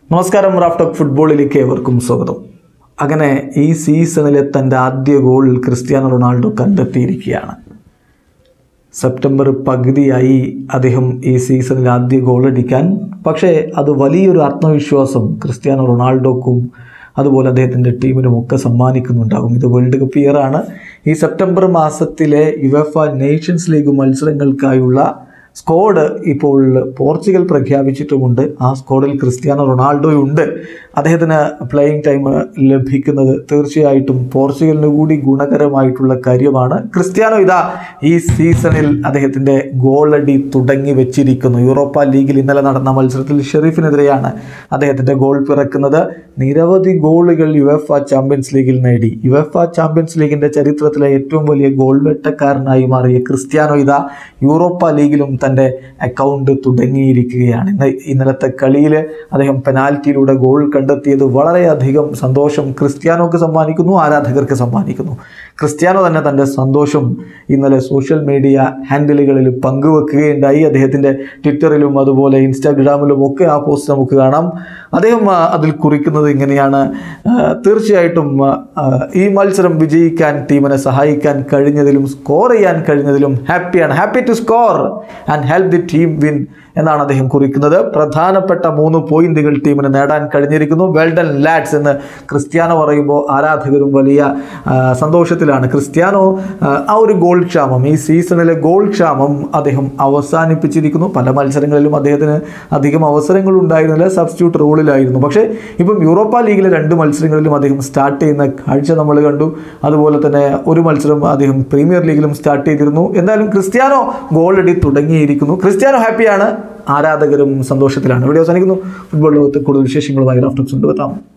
നമസ്കാരം, Raf talk ഫുട്ബോളിലേക്ക് ഏവർക്കും സ്വാഗതം. അങ്ങനെ ഈ സീസണിലെ തൻ്റെ ആദ്യ ഗോൾ ക്രിസ്ത്യാനോ റൊണാൾഡോ കണ്ടെത്തിയിരിക്കുകയാണ്. സെപ്റ്റംബർ പകുതിയായി അദ്ദേഹം ഈ സീസണിൽ ആദ്യ ഗോൾ അടിക്കാൻ. പക്ഷേ അത് വലിയൊരു ആത്മവിശ്വാസം ക്രിസ്ത്യാനോ റൊണാൾഡോക്കും അതുപോലെ അദ്ദേഹത്തിൻ്റെ ടീമിനുമൊക്കെ സമ്മാനിക്കുന്നുണ്ടാകും. ഇത് വേൾഡ് കപ്പ് ഇയറാണ്. ഈ സെപ്റ്റംബർ മാസത്തിലെ യുവേഫ നേഷൻസ് ലീഗ് മത്സരങ്ങൾക്കായുള്ള സ്ക്വാഡ് ഇപ്പോൾ പോർച്ചുഗൽ പ്രഖ്യാപിച്ചിട്ടുമുണ്ട്. ആ സ്ക്വാഡിൽ ക്രിസ്ത്യാനോ റൊണാൾഡോയുണ്ട്. അദ്ദേഹത്തിന് പ്ലേയിങ് ടൈം ലഭിക്കുന്നത് തീർച്ചയായിട്ടും പോർച്ചുഗലിന് കൂടി ഗുണകരമായിട്ടുള്ള കാര്യമാണ്. ക്രിസ്ത്യാനോ ഇതാ ഈ സീസണിൽ അദ്ദേഹത്തിൻ്റെ ഗോളടി തുടങ്ങി വെച്ചിരിക്കുന്നു. യൂറോപ്പ ലീഗിൽ ഇന്നലെ നടന്ന മത്സരത്തിൽ ഷെരീഫിനെതിരെയാണ് അദ്ദേഹത്തിൻ്റെ ഗോൾ പിറക്കുന്നത്. നിരവധി ഗോളുകൾ യുവേഫ ചാമ്പ്യൻസ് ലീഗിൽ നേടി. യുവേഫ ചാമ്പ്യൻസ് ലീഗിൻ്റെ ചരിത്രത്തിലെ ഏറ്റവും വലിയ ഗോൾ വേട്ടക്കാരനായി മാറിയ ക്രിസ്ത്യാനോ ഇതാ യൂറോപ്പ ലീഗിലും തൻ്റെ അക്കൗണ്ട് തുടങ്ങിയിരിക്കുകയാണ്. ഇന്നലത്തെ കളിയിൽ അദ്ദേഹം പെനാൽറ്റിയിലൂടെ ഗോൾ കണ്ടെത്തിയത് വളരെയധികം സന്തോഷം ക്രിസ്ത്യാനോക്ക് സമ്മാനിക്കുന്നു, ആരാധകർക്ക് സമ്മാനിക്കുന്നു. ക്രിസ്ത്യാനോ തന്നെ തൻ്റെ സന്തോഷം ഇന്നലെ സോഷ്യൽ മീഡിയ ഹാൻഡിലുകളിൽ പങ്കുവെക്കുകയുണ്ടായി. അദ്ദേഹത്തിൻ്റെ ട്വിറ്ററിലും അതുപോലെ ഇൻസ്റ്റാഗ്രാമിലും ഒക്കെ ആ പോസ്റ്റ് നമുക്ക് കാണാം. അദ്ദേഹം അതിൽ കുറിക്കുന്നത് ഇങ്ങനെയാണ്: തീർച്ചയായിട്ടും ഈ മത്സരം വിജയിക്കാൻ ടീമിനെ സഹായിക്കാൻ കഴിഞ്ഞതിലും സ്കോർ ചെയ്യാൻ കഴിഞ്ഞതിലും ഹാപ്പിയാണ്. Happy to score and help the team win എന്നാണ് അദ്ദേഹം കുറിക്കുന്നത്. പ്രധാനപ്പെട്ട 3 പോയിന്റുകൾ ടീമിന് നേടാൻ കഴിഞ്ഞിരിക്കുന്നു. വെൽ ഡൺ ലാഡ്സ് എന്ന് ക്രിസ്ത്യാനോ പറയുമ്പോൾ ആരാധകരും വലിയ സന്തോഷത്തിലാണ്. ക്രിസ്ത്യാനോ ആ ഒരു ഗോൾ ക്ഷാമം, ഈ സീസണിലെ ഗോൾ ക്ഷാമം അദ്ദേഹം അവസാനിപ്പിച്ചിരിക്കുന്നു. പല മത്സരങ്ങളിലും അദ്ദേഹത്തിന് അധികം അവസരങ്ങൾ ഉണ്ടായിരുന്നില്ല, സബ്സ്റ്റിറ്റ്യൂട്ട് റോളിലായിരുന്നു. പക്ഷേ ഇപ്പം യൂറോപ്പ ലീഗിലെ 2 മത്സരങ്ങളിലും അദ്ദേഹം സ്റ്റാർട്ട് ചെയ്യുന്ന കാഴ്ച നമ്മൾ കണ്ടു. അതുപോലെ തന്നെ ഒരു മത്സരം അദ്ദേഹം പ്രീമിയർ ലീഗിലും സ്റ്റാർട്ട് ചെയ്തിരുന്നു. എന്തായാലും ക്രിസ്ത്യാനോ ഗോളടി തുടങ്ങിയിരിക്കുന്നു. ക്രിസ്ത്യാനോ ഹാപ്പിയാണ്, ആരാധകരും സന്തോഷത്തിലാണ്. വീഡിയോ അവസാനിക്കുന്നു. ഫുട്ബോൾ ലോകത്ത് കൂടുതൽ വിശേഷങ്ങളുമായി റാഫ് ടോക്സ് കൊണ്ടുവെത്താം.